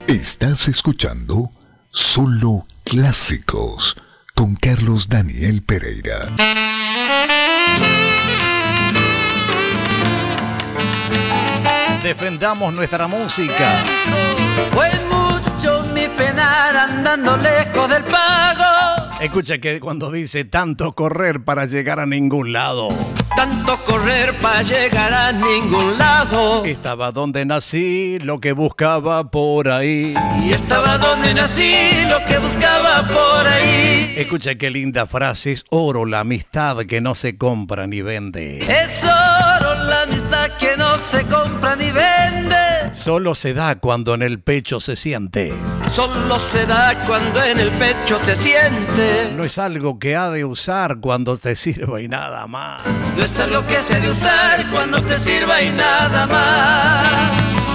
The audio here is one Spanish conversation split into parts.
Estás escuchando Solo Clásicos con Carlos Daniel Pereira. Defendamos nuestra música. Fue mucho mi penar andando lejos del pago. Escucha que cuando dice tanto correr para llegar a ningún lado. Tanto correr para llegar a ningún lado. Estaba donde nací, lo que buscaba por ahí. Y estaba donde nací, lo que buscaba por ahí. Escucha qué linda frase, es oro la amistad que no se compra ni vende. Es oro la amistad que no se compra ni vende. Solo se da cuando en el pecho se siente. Solo se da cuando en el pecho se siente. No es algo que ha de usar cuando te sirva y nada más. No es algo que se ha de usar cuando te sirva y nada más.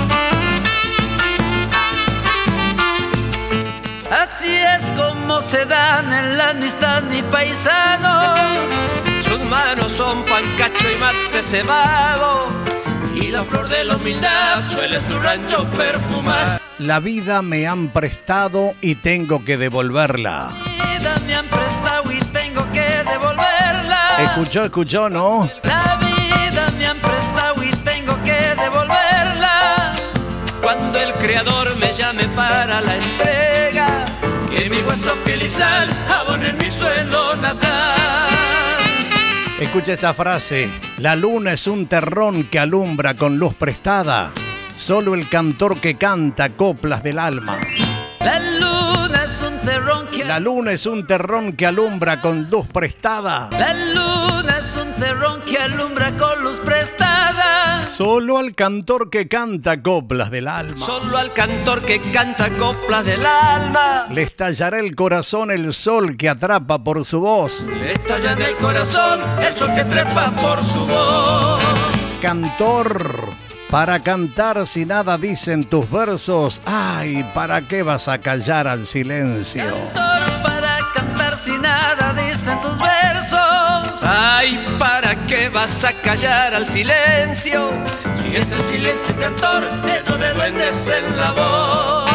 Así es como se dan en la amistad mis paisanos. Sus manos son pancacho y mate cebado. Y la flor de la humildad suele su rancho perfumar. La vida me han prestado y tengo que devolverla. La vida me han prestado y tengo que devolverla. Escuchó, ¿no? La vida me han prestado y tengo que devolverla. Cuando el creador me llame para la entrega, que mi hueso, piel y sal abonen mi suelo natal. Escucha esta frase. La luna es un terrón que alumbra con luz prestada. Solo el cantor que canta coplas del alma. La luna es un terrón que... La luna es un terrón que alumbra con luz prestada. La luna es un terrón que alumbra con luz prestada. Solo al cantor que canta coplas del alma. Solo al cantor que canta coplas del alma. Le estallará el corazón el sol que atrapa por su voz. Le estalla en el corazón el sol que trepa por su voz. Cantor, para cantar si nada dicen tus versos, ay, ¿para qué vas a callar al silencio? Cantor, para cantar si nada dicen tus versos, ay, ¿para qué vas a callar al silencio? Si es el silencio cantor, lleno de duendes en la voz.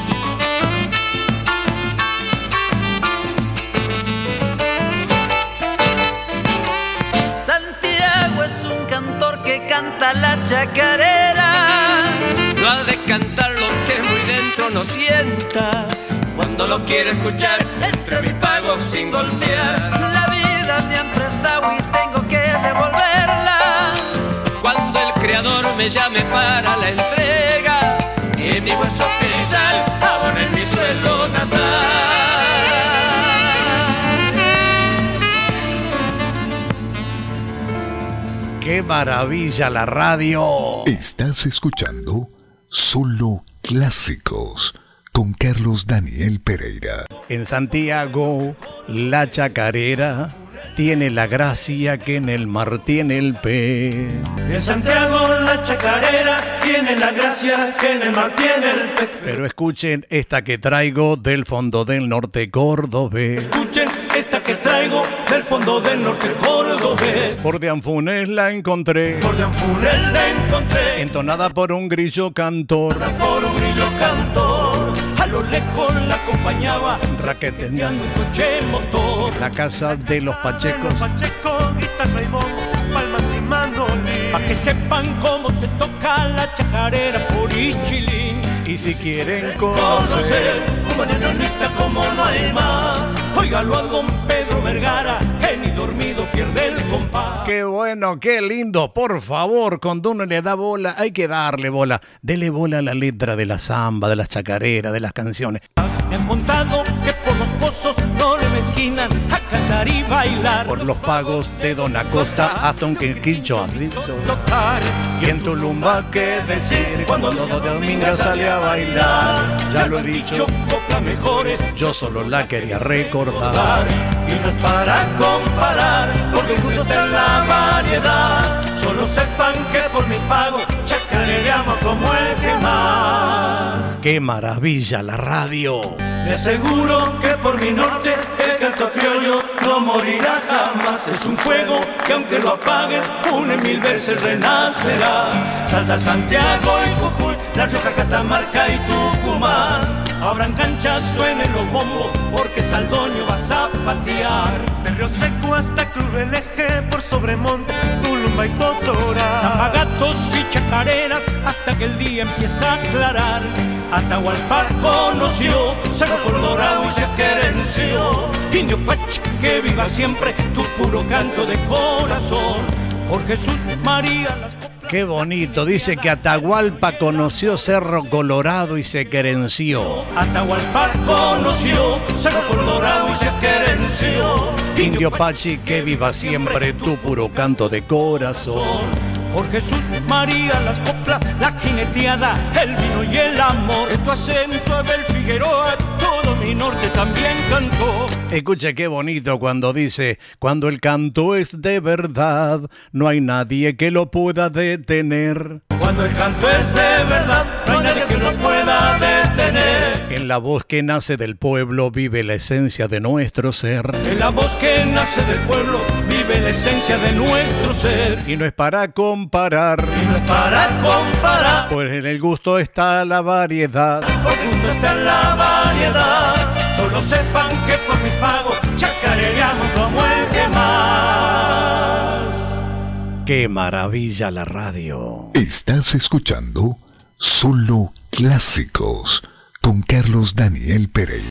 Santiago es un cantor que canta la chacarera. No ha de cantar lo que muy dentro no sienta. Cuando lo quiere escuchar, entre mi pago sin golpear. La vida me han prestado y tengo que devolverla. Cuando el creador me llame para la entrega, y mi hueso, piel y sal abonen mi suelo natal. ¡Qué maravilla la radio! Estás escuchando Solo Clásicos con Carlos Daniel Pereira. En Santiago, la chacarera tiene la gracia que en el mar tiene el pez. En Santiago la chacarera tiene la gracia que en el mar tiene el pez. Pero escuchen esta que traigo del fondo del norte cordobés. Escuchen esta que traigo del fondo del norte cordobés. Por de Anfunes la encontré. Por de Anfunes la encontré. Entonada por un grillo cantor. Por un grillo cantor. A lo lejos la acompañaba raqueteando un coche motor. La casa de los Pachecos. Pacheco, guitarra y bombo, palmas y mandolín. Pa' que sepan cómo se toca la chacarera por Ichilín. Y si quieren conocer un bandoneonista como no hay más, óigalo a don Pedro Vergara, que ni dormido pierde el compás. Qué bueno, qué lindo. Por favor, cuando uno le da bola, hay que darle bola. Dele bola a la letra de la samba, de las chacareras, de las canciones. Me han contado que por los pozos no le mezquinan a cantar y bailar. Por los pagos de Don Acosta hasta un quinquillo tocar. Y en Tulumba, ¿qué decir? Cuando todo de domingo sale a bailar. Ya lo he dicho, coplas mejores, yo solo la quería recordar. Y no es para comparar, porque el gusto está en la variedad. Solo sepan que por mi pago chacareamos como el que más. ¡Qué maravilla la radio! Le aseguro que por mi norte el canto criollo no morirá jamás. Es un fuego que aunque lo apaguen, une mil veces renacerá. Salta Santiago y Jujuy, La Rioja, Catamarca y Tucumán. marcha suenen los bombos, porque Saldoño vas a patear. Del Río Seco hasta Cruz del Eje, por Sobremonte, Tulumba y Totora, Zapagatos y chacareras, hasta que el día empieza a aclarar. Atahualpa conoció Cerro Colorado y se querenció. Indio Pachi, que viva siempre tu puro canto de corazón. Por Jesús, María, las coplas. Qué bonito, dice que Atahualpa conoció Cerro Colorado y se querenció. Atahualpa conoció Cerro Colorado y se querenció. Indio Pachi, que viva siempre tu puro canto de corazón. Por Jesús, María, las coplas, la jineteada, el vino y el amor. En tu acento, Abel Figueroa, todo mi norte también cantó. Escuche qué bonito cuando dice: cuando el canto es de verdad, no hay nadie que lo pueda detener. Cuando el canto es de verdad, no hay nadie que lo pueda detener. En la voz que nace del pueblo vive la esencia de nuestro ser. En la voz que nace del pueblo vive la esencia de nuestro ser. Y no es para comparar, Y no es para comparar, pues en el gusto está la variedad. porque gusto está en la variedad. Solo sepan que por mi pago chacareamos como el que más. ¡Qué maravilla la radio! Estás escuchando Solo Clásicos con Carlos Daniel Pereira.